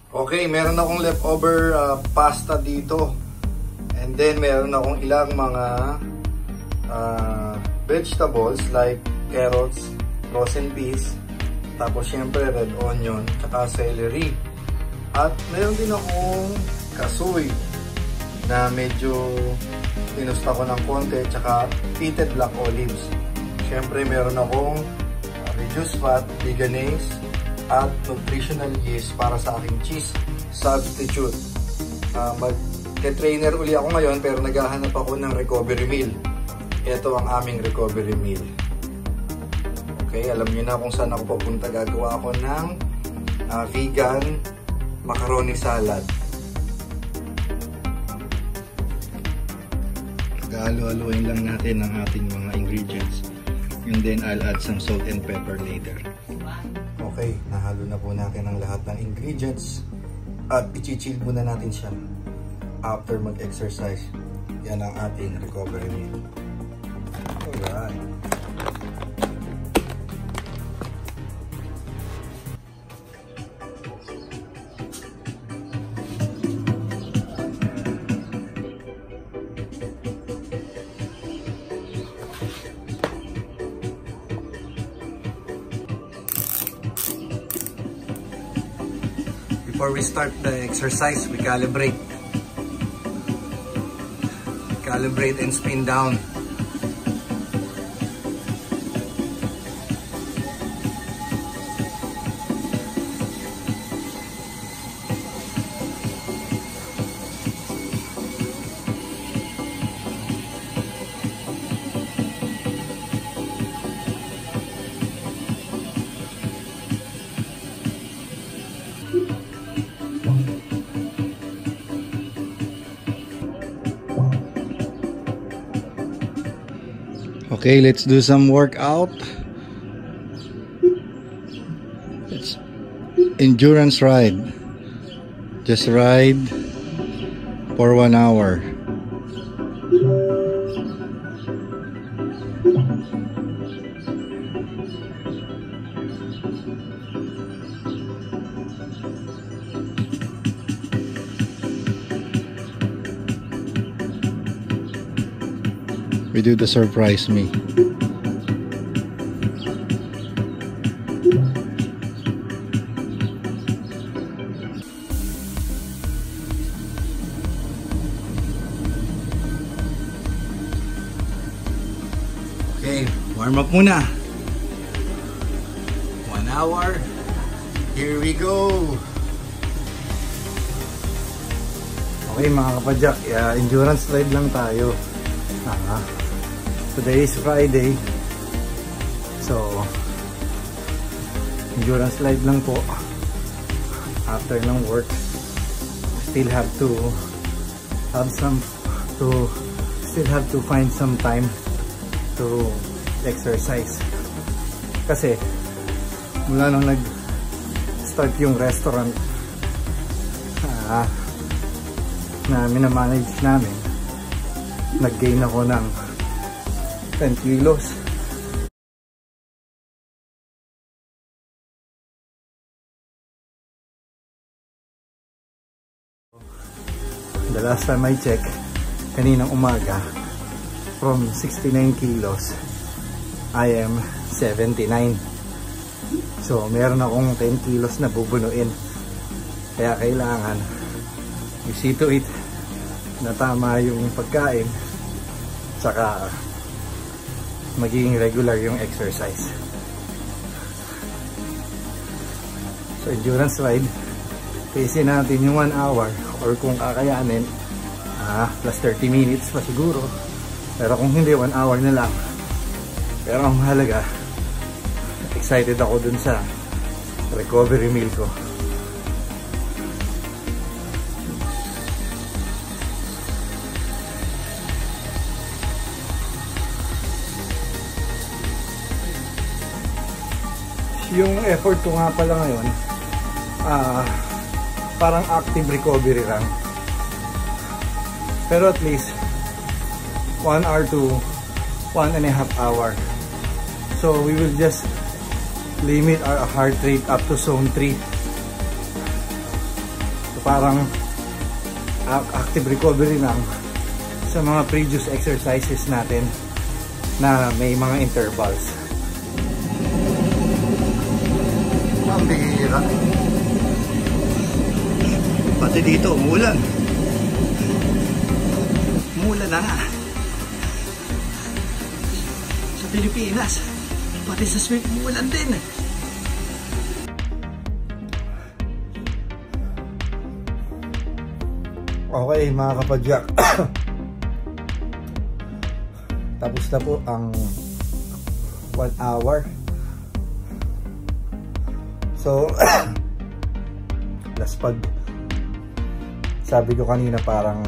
Okay, meron akong leftover pasta dito. And then meron akong ilang mga vegetables like carrots, frozen peas, tapos syempre red onion, tsaka celery. At meron din akong kasoy na medyo tinusta ko ng konti, tsaka pitted black olives. Syempre meron akong reduced fat, veganase, at nutritional yeast para sa aking cheese substitute. Mag-trainer uli ako ngayon pero naghahanap ako ng recovery meal. Ito ang aming recovery meal. Okay, alam niyo na kung saan ako papunta. Gagawa ako ng vegan macaroni salad. Halo-haluin lang natin ang ating mga ingredients. And then I'll add some salt and pepper later. Okay, nahalo na po natin ang lahat ng ingredients. At i-chill muna natin siya after mag-exercise. Yan ang ating recovery meal. Alright. Before we start the exercise, we calibrate and spin down. Okay, let's do some workout. It's endurance ride. Just ride for 1 hour. We do the surprise me. Okay, warm up muna. 1 hour. Here we go. Okay mga kapadyak, endurance ride lang tayo. Today is Friday, so endurance ride lang po after ng work. Still have to find some time to exercise kasi mula nung nag-start yung restaurant na minamanage namin, nag-gain ako ng 10 kilos. The last time I checked, kaninang umaga, from 69 kilos, I am 79. So, meron akong 10 kilos na bubunuin. Kaya kailangan, you see to it, na tama yung pagkain, saka magiging regular yung exercise. So endurance ride, pacing natin yung 1 hour or kung kakayanin plus 30 minutes pa siguro, pero kung hindi 1 hour na lang. Pero ang mahalaga, excited ako dun sa recovery meal ko. Yung effort ko nga pala ngayon, parang active recovery lang. Pero at least 1 hour to 1.5 hour. So we will just limit our heart rate up to zone 3. So parang active recovery lang sa mga previous exercises natin na may mga intervals. Ang bihira. Pati dito umulan. Umulan na nga. Sa Pilipinas, pati sa Sweden umulan din. Okay mga kapadyak. Tapos na po ang 1 hour. So last pag sabi ko kanina parang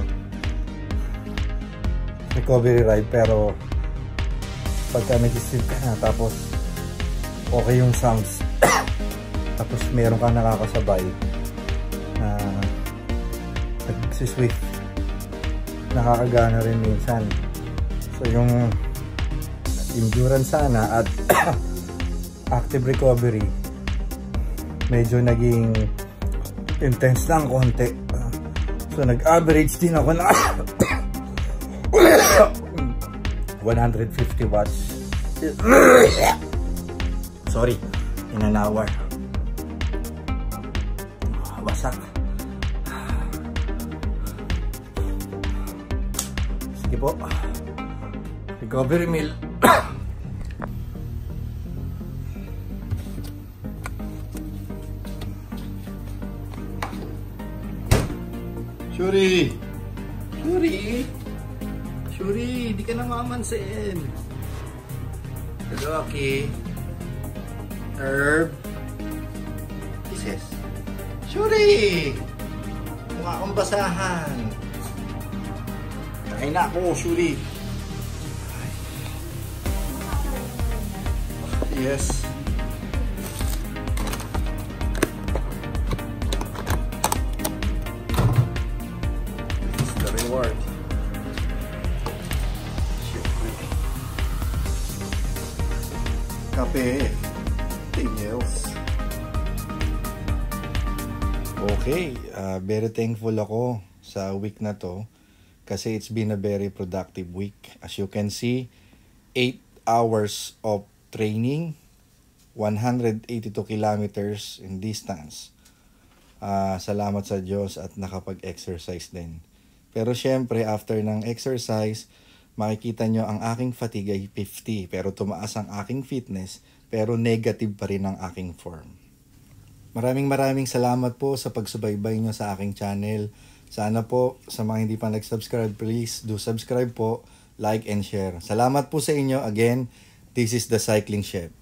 recovery ride, pero pagka nag-sleep ka na tapos okay yung sounds tapos meron ka nakakasabay na nagsiswift, nakakagana rin minsan. So yung endurance sana at active recovery medyo naging intense lang konti. So nag-average din ako na 150 watts. Sorry, in an hour. Wasak. Sige po. Recovery meal. Shuri! Shuri! Shuri! Di ka na mamansin. Rocky. Herb. Kisses. Shuri! Mukha kang basahan. Kain na ako, Shuri. Yes. Reward. Kape. Tingels. Okay, very thankful ako sa week na to kasi it's been a very productive week. As you can see, 8 hours of training, 182 kilometers in distance. Salamat sa Diyos at nakapag-exercise din. Pero syempre, after ng exercise, makikita nyo ang aking fatigue ay 50. Pero tumaas ang aking fitness, pero negative pa rin ang aking form. Maraming salamat po sa pagsubaybay nyo sa aking channel. Sana po, sa mga hindi pa nag-subscribe, please do subscribe po, like and share. Salamat po sa inyo. Again, this is the Cycling Chef.